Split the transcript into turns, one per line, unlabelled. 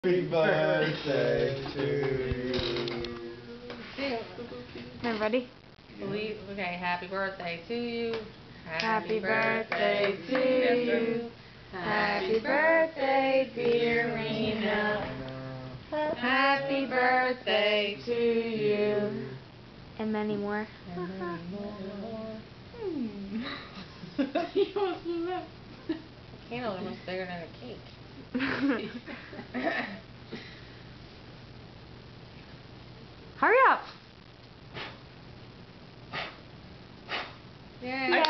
Happy birthday to you.
Ready?
Okay, happy birthday to you.
Happy birthday to you. Happy birthday, dear Rena. Happy birthday to you. And many more.
Candles are almost bigger than a cake.
Hurry up!
Yay.